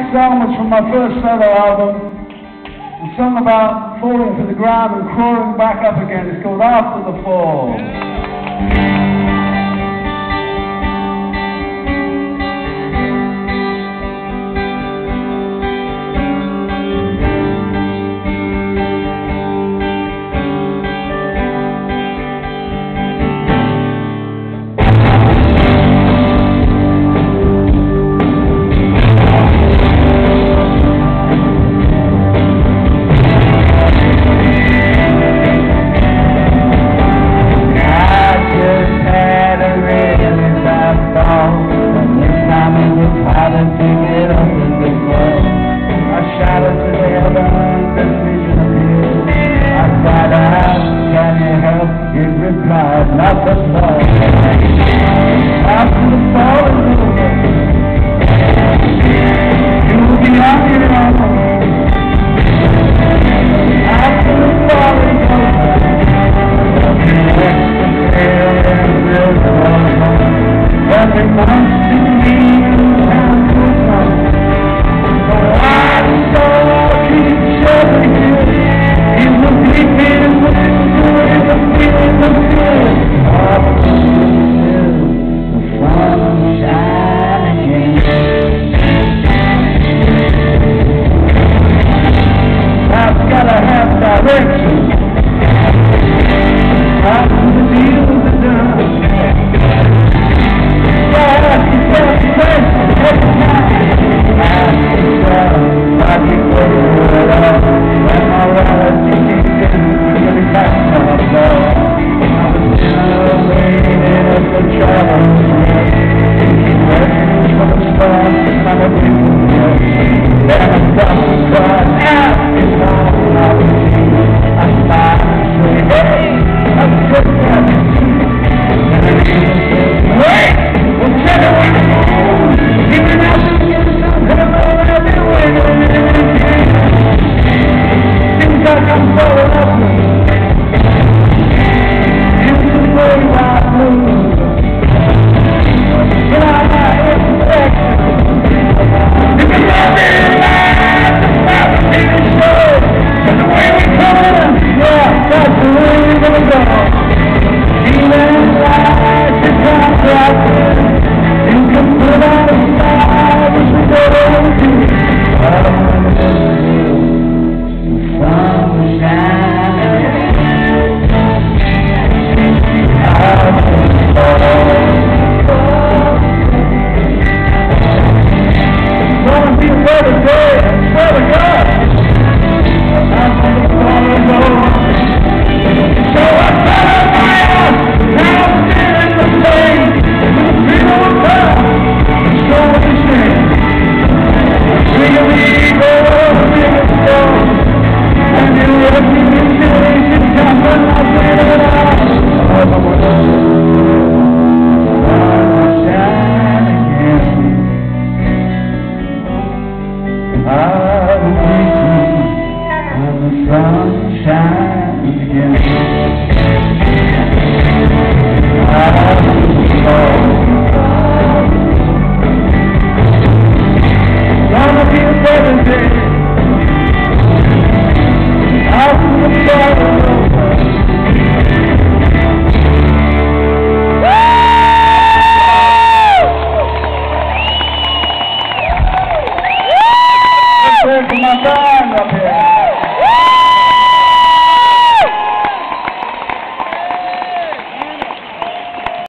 next song was from my first solo album. A song about falling to the ground and crawling back up again. It's called After the Fall. Not the fall. After the fall is over, you will be on your own. After the fall is over, there'll be extra and every once in me time to come. So I so keep shoving you. He will be here with the feeling of fear. Direction. After the deals are done, God ask yourself the question every time. Ask yourself, why keep waiting for it all? When my reality kicks in, you're gonna catch my love. I was still waiting for trouble. Keep waiting for the storm to come up with you. Then I stop and cry, ask yourself, I smile and say, hey, I'm just happy to see you. And I say, wait, we'll check it when I'm home. Even after you get some hello, I've been waiting. Seems like I'm falling up into the way I move. But I'm not expecting. If you love me alive, the power of the show. And the way we come, yeah, that's the way we're gonna go. Even inside the contract, you can put out a smile, which we go to. The sun will shine. Gonna be another day, swear to God. After the fall is over, so I set up my house. Now I'm feeling the pain, with the feel of time, and so is the shame. Really go and you let me change the time when I wait it out. Sunshine again. Gonna be a better day. After the fall. Let's take my time up here.